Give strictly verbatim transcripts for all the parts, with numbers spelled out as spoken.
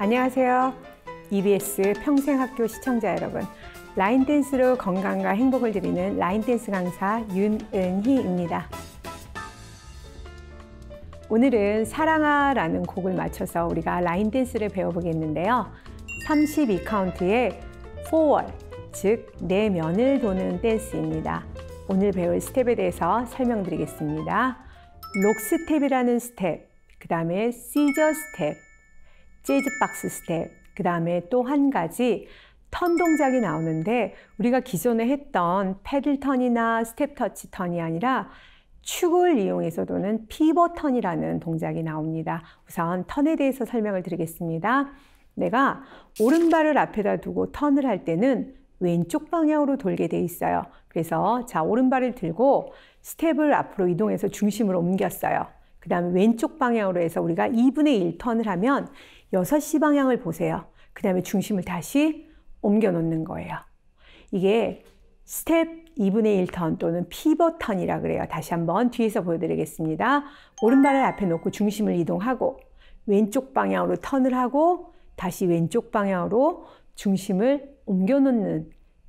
안녕하세요. 이비에스 평생학교 시청자 여러분, 라인댄스로 건강과 행복을 드리는 라인댄스 강사 윤은희입니다. 오늘은 사랑아라는 곡을 맞춰서 우리가 라인댄스를 배워보겠는데요. 삼십이 카운트의 forward, 즉 내면을 도는 댄스입니다. 오늘 배울 스텝에 대해서 설명드리겠습니다. 록 스텝이라는 스텝, 그 다음에 시저 스텝, 재즈 박스 스텝, 그 다음에 또 한 가지 턴 동작이 나오는데 우리가 기존에 했던 패들 턴이나 스텝 터치 턴이 아니라 축을 이용해서 도는 피벗 턴이라는 동작이 나옵니다. 우선 턴에 대해서 설명을 드리겠습니다. 내가 오른발을 앞에다 두고 턴을 할 때는 왼쪽 방향으로 돌게 돼 있어요. 그래서 자, 오른발을 들고 스텝을 앞으로 이동해서 중심을 옮겼어요. 그 다음에 왼쪽 방향으로 해서 우리가 이분의 일 턴을 하면 여섯 시 방향을 보세요. 그 다음에 중심을 다시 옮겨 놓는 거예요. 이게 스텝 이분의 일 턴 또는 피벗 턴이라 그래요. 다시 한번 뒤에서 보여드리겠습니다. 오른발을 앞에 놓고 중심을 이동하고 왼쪽 방향으로 턴을 하고 다시 왼쪽 방향으로 중심을 옮겨 놓는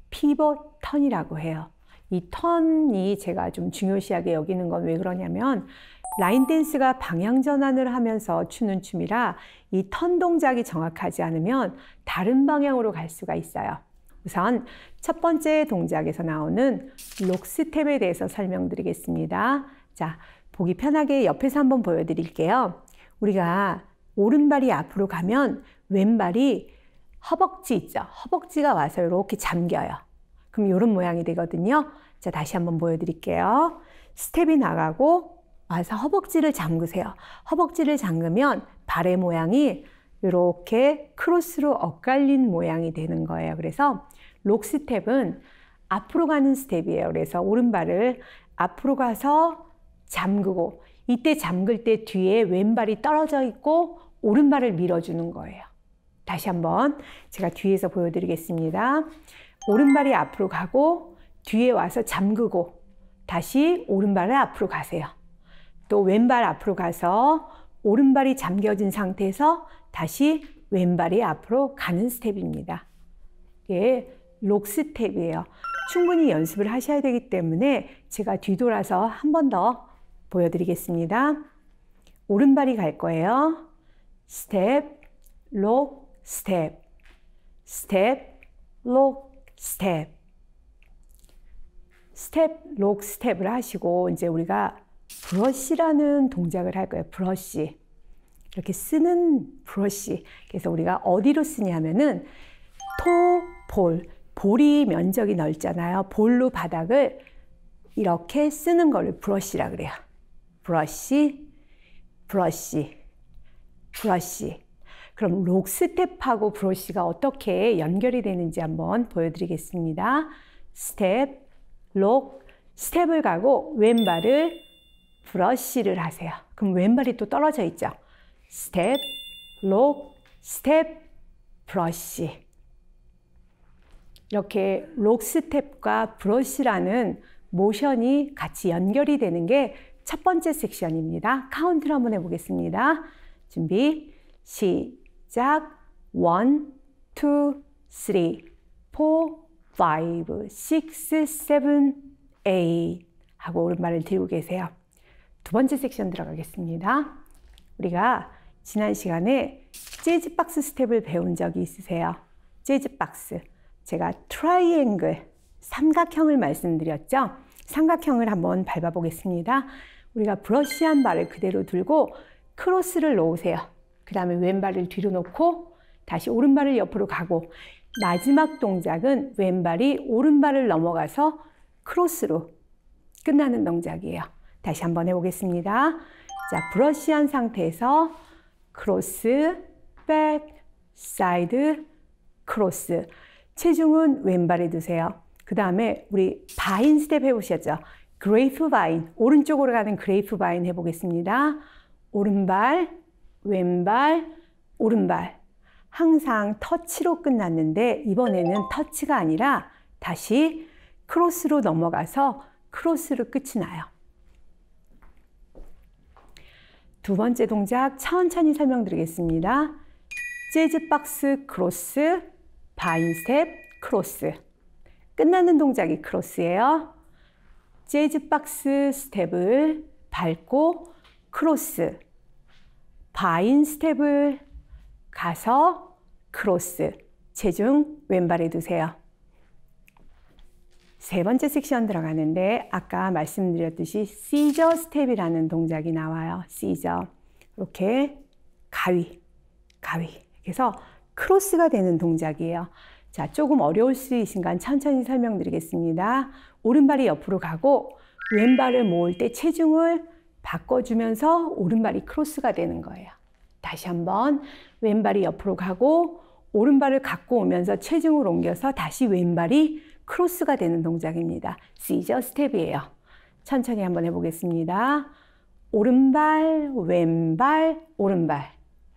피벗 턴이라고 해요. 이 턴이 제가 좀 중요시하게 여기는 건 왜 그러냐면 라인 댄스가 방향 전환을 하면서 추는 춤이라 이 턴 동작이 정확하지 않으면 다른 방향으로 갈 수가 있어요. 우선 첫 번째 동작에서 나오는 록 스텝에 대해서 설명드리겠습니다. 자, 보기 편하게 옆에서 한번 보여드릴게요. 우리가 오른발이 앞으로 가면 왼발이 허벅지 있죠? 허벅지가 와서 이렇게 잠겨요. 그럼 이런 모양이 되거든요. 자, 다시 한번 보여드릴게요. 스텝이 나가고 와서 허벅지를 잠그세요. 허벅지를 잠그면 발의 모양이 이렇게 크로스로 엇갈린 모양이 되는 거예요. 그래서 록 스텝은 앞으로 가는 스텝이에요. 그래서 오른발을 앞으로 가서 잠그고 이때 잠글 때 뒤에 왼발이 떨어져 있고 오른발을 밀어주는 거예요. 다시 한번 제가 뒤에서 보여드리겠습니다. 오른발이 앞으로 가고 뒤에 와서 잠그고 다시 오른발을 앞으로 가세요. 또 왼발 앞으로 가서 오른발이 잠겨진 상태에서 다시 왼발이 앞으로 가는 스텝입니다. 이게 록 스텝이에요. 충분히 연습을 하셔야 되기 때문에 제가 뒤돌아서 한 번 더 보여드리겠습니다. 오른발이 갈 거예요. 스텝, 록, 스텝, 스텝, 록, 스텝, 스텝, 록, 스텝을 하시고 이제 우리가 브러쉬라는 동작을 할 거예요. 브러쉬. 이렇게 쓰는 브러쉬. 그래서 우리가 어디로 쓰냐면은 토, 볼. 볼이 면적이 넓잖아요. 볼로 바닥을 이렇게 쓰는 거를 브러쉬라 그래요. 브러쉬, 브러쉬, 브러쉬. 그럼 록 스텝하고 브러쉬가 어떻게 연결이 되는지 한번 보여드리겠습니다. 스텝, 록, 스텝을 가고 왼발을 브러쉬를 하세요. 그럼 왼발이 또 떨어져 있죠. 스텝, 록, 스텝, 브러쉬. 이렇게 록 스텝과 브러쉬라는 모션이 같이 연결이 되는 게 첫 번째 섹션입니다. 카운트를 한번 해보겠습니다. 준비, 시작. 원, 투, 쓰리, 포, 파이브, 식스, 세븐, 에잇 하고 오른발을 들고 계세요. 두 번째 섹션 들어가겠습니다. 우리가 지난 시간에 재즈 박스 스텝을 배운 적이 있으세요? 재즈 박스. 제가 트라이앵글, 삼각형을 말씀드렸죠? 삼각형을 한번 밟아 보겠습니다. 우리가 브러쉬한 발을 그대로 들고 크로스를 놓으세요. 그 다음에 왼발을 뒤로 놓고 다시 오른발을 옆으로 가고 마지막 동작은 왼발이 오른발을 넘어가서 크로스로 끝나는 동작이에요. 다시 한번 해보겠습니다. 자, 브러쉬한 상태에서 크로스, 백, 사이드, 크로스. 체중은 왼발에 두세요. 그 다음에 우리 바인 스텝 해보셨죠? 그레이프 바인, 오른쪽으로 가는 그레이프 바인 해보겠습니다. 오른발, 왼발, 오른발. 항상 터치로 끝났는데 이번에는 터치가 아니라 다시 크로스로 넘어가서 크로스로 끝이 나요. 두 번째 동작 천천히 설명드리겠습니다. 재즈 박스 크로스, 바인 스텝 크로스. 끝나는 동작이 크로스예요. 재즈 박스 스텝을 밟고 크로스, 바인 스텝을 가서 크로스. 체중 왼발에 두세요. 세 번째 섹션 들어가는데 아까 말씀드렸듯이 시저 스텝이라는 동작이 나와요. 시저. 이렇게 가위, 가위. 그래서 크로스가 되는 동작이에요. 자, 조금 어려울 수 있으니까 천천히 설명드리겠습니다. 오른발이 옆으로 가고 왼발을 모을 때 체중을 바꿔주면서 오른발이 크로스가 되는 거예요. 다시 한번 왼발이 옆으로 가고 오른발을 갖고 오면서 체중을 옮겨서 다시 왼발이 크로스가 되는 동작입니다. 시저 스텝이에요. 천천히 한번 해보겠습니다. 오른발, 왼발, 오른발.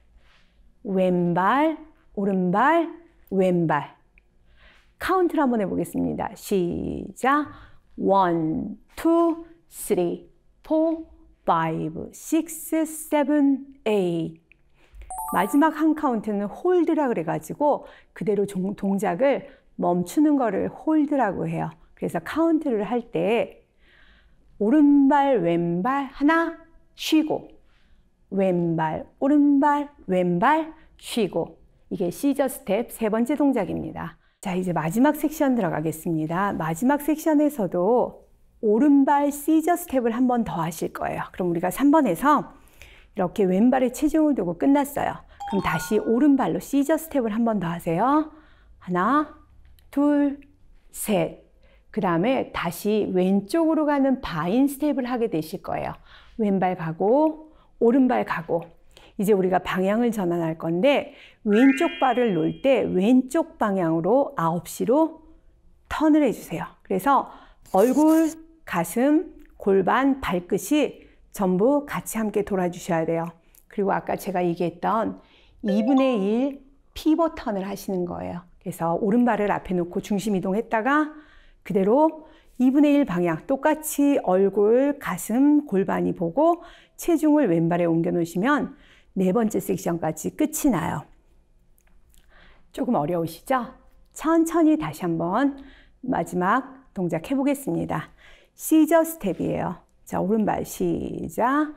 왼발, 오른발, 왼발. 카운트를 한번 해보겠습니다. 시작. 원, 투, 쓰리, 포, 파이브, 식스, 세븐, 에잇. 마지막 한 카운트는 홀드라 그래가지고 그대로 동작을 멈추는 거를 홀드라고 해요. 그래서 카운트를 할 때 오른발, 왼발 하나 쉬고 왼발, 오른발, 왼발 쉬고. 이게 시저 스텝 세 번째 동작입니다. 자, 이제 마지막 섹션 들어가겠습니다. 마지막 섹션에서도 오른발 시저 스텝을 한 번 더 하실 거예요. 그럼 우리가 삼 번에서 이렇게 왼발에 체중을 두고 끝났어요. 그럼 다시 오른발로 시저 스텝을 한 번 더 하세요. 하나, 둘, 셋. 그 다음에 다시 왼쪽으로 가는 바인 스텝을 하게 되실 거예요. 왼발 가고 오른발 가고. 이제 우리가 방향을 전환할 건데 왼쪽 발을 놓을 때 왼쪽 방향으로 아홉 시로 턴을 해주세요. 그래서 얼굴, 가슴, 골반, 발끝이 전부 같이 함께 돌아주셔야 돼요. 그리고 아까 제가 얘기했던 이분의 일 피벗 턴을 하시는 거예요. 그래서 오른발을 앞에 놓고 중심 이동했다가 그대로 이분의 일 방향 똑같이 얼굴, 가슴, 골반이 보고 체중을 왼발에 옮겨 놓으시면 네 번째 섹션까지 끝이 나요. 조금 어려우시죠? 천천히 다시 한번 마지막 동작 해보겠습니다. 시저 스텝이에요. 자, 오른발 시작.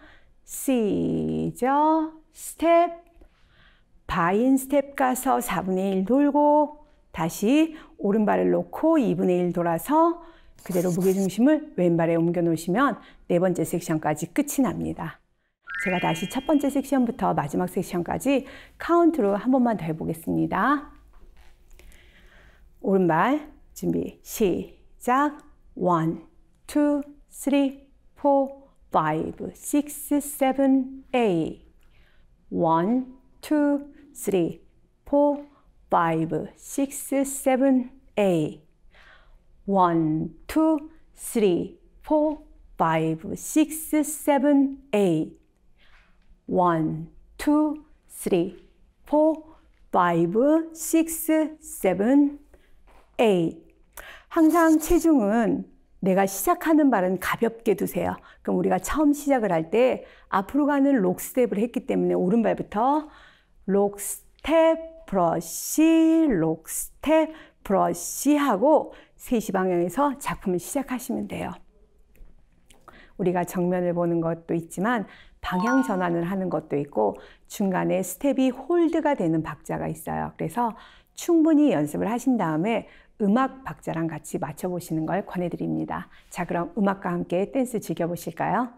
시저 스텝. 바인 스텝 가서 사분의 일 돌고 다시 오른발을 놓고 이분의 일 돌아서 그대로 무게중심을 왼발에 옮겨 놓으시면 네 번째 섹션까지 끝이 납니다. 제가 다시 첫 번째 섹션부터 마지막 섹션까지 카운트로 한 번만 더 해보겠습니다. 오른발 준비 시작. 원, 투, 쓰리, 포, 파이브, 식스, 세븐, 에잇. 원, 투, 쓰리, 포, 파이브, 식스, 세븐, 에잇. 원, 투, 쓰리, 포, 파이브, 식스, 세븐, 에잇. 원, 투, 쓰리, 포, 파이브, 식스, 세븐, 에잇. 항상 체중은 내가 시작하는 발은 가볍게 두세요. 그럼 우리가 처음 시작을 할 때 앞으로 가는 록 스텝을 했기 때문에 오른발부터 록 스텝, 브러쉬, 록 스텝, 브러쉬 하고 세 시 방향에서 작품을 시작하시면 돼요. 우리가 정면을 보는 것도 있지만 방향 전환을 하는 것도 있고 중간에 스텝이 홀드가 되는 박자가 있어요. 그래서 충분히 연습을 하신 다음에 음악 박자랑 같이 맞춰보시는 걸 권해드립니다. 자, 그럼 음악과 함께 댄스 즐겨보실까요?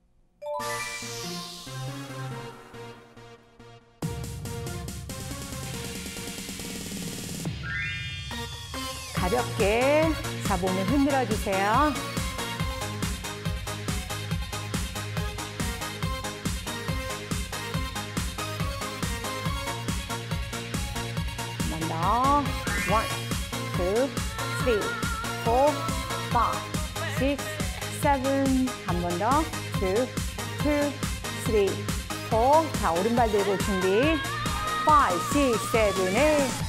가볍게 자, 몸을 흔들어 주세요. 한 번 더. 원, 투, 쓰리, 포, 파이브, 식스, 세븐. 한 번 더. 투, 투, 쓰리, 포. 자, 오른발 들고 준비. 파이브, 식스, 세븐, 에잇.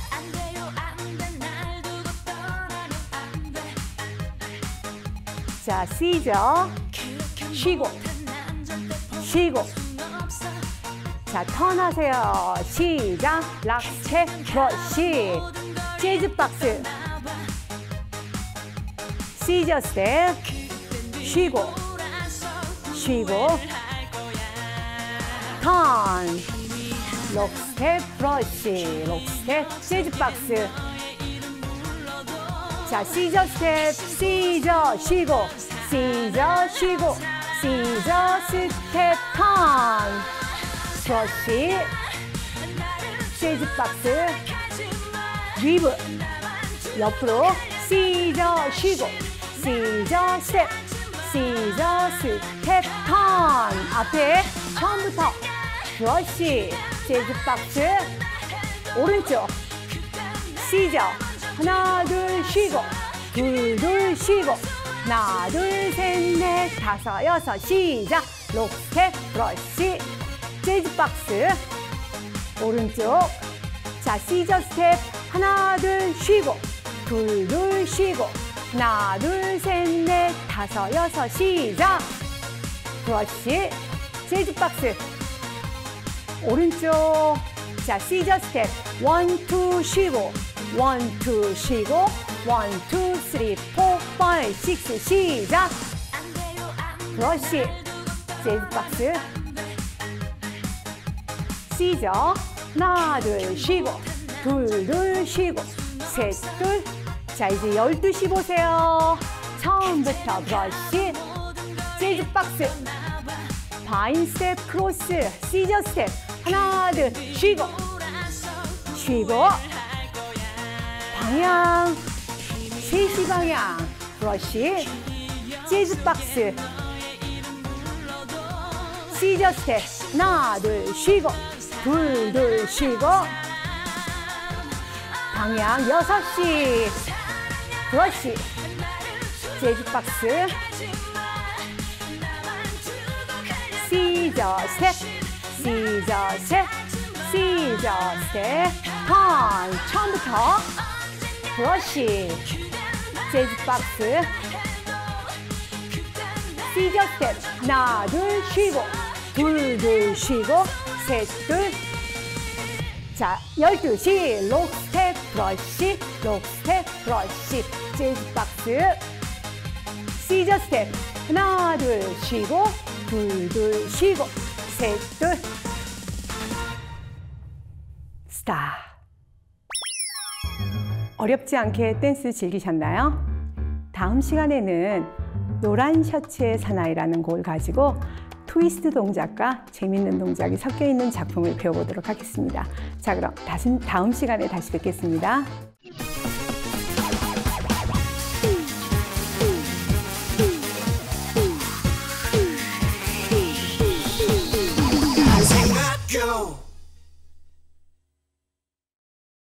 자, 시저. 쉬고, 쉬고, 자, 턴하세요. 시작. 락, 스텝, 브러쉬. 재즈 박스. 시저 스텝. 쉬고. 쉬고. 턴. 록 스텝, 브러쉬. 록 스텝, 재즈 박스. 자, 시저 스텝, 시저, 쉬고. 시저, 쉬고. 시저, 스텝, 턴. 브러쉬. 재즈 박스. 리브. 옆으로. 시저, 쉬고. 시저, 스텝. 시저, 스텝, 턴. 앞에 처음부터. 브러쉬. 재즈 박스. 오른쪽. 시저. 하나, 둘, 쉬고. 둘, 둘, 쉬고. 하나, 둘, 셋, 넷, 다섯, 여섯. 시작. 록 스텝, 브러쉬. 재즈 박스. 오른쪽. 자, 시저 스텝. 하나, 둘, 쉬고. 둘, 둘, 쉬고. 하나, 둘, 셋, 넷, 다섯, 여섯. 시작. 브러쉬. 재즈 박스. 오른쪽. 자, 시저 스텝. 원, 투, 쉬고. 원, 투, 쉬고. 원, 투, 쓰리, 포, 파이브, 식스. 시작. 브러쉬. 재즈 박스. 시저. 하나, 둘, 쉬고. 둘, 둘, 쉬고. 셋, 둘. 자, 이제 열두 시 보세요. 처음부터 브러쉬. 재즈 박스. 바인 스텝, 크로스. 시저 스텝. 하나, 둘, 쉬고. 쉬고. 방향. 세 시 방향. 브러쉬. 재즈 박스. 시저 스텝. 하나, 둘, 쉬고. 둘, 둘, 쉬고. 방향 여섯 시. 브러쉬. 재즈 박스. 시저 스텝. 시저 스텝. 시저 스텝. 턴. 처음부터. 브러쉬. 재즈 박스. 시저 스텝. 하나, 둘, 쉬고. 둘, 둘, 쉬고. 셋, 둘. 자, 열두 시. 록 스텝, 브러쉬. 록 스텝, 브러쉬. 재즈 박스. 시저 스텝. 하나, 둘, 쉬고. 둘, 둘, 쉬고. 셋, 둘. 스탑. 어렵지 않게 댄스 즐기셨나요? 다음 시간에는 노란 셔츠의 사나이라는 곡을 가지고 트위스트 동작과 재밌는 동작이 섞여 있는 작품을 배워보도록 하겠습니다. 자, 그럼 다시, 다음 시간에 다시 뵙겠습니다.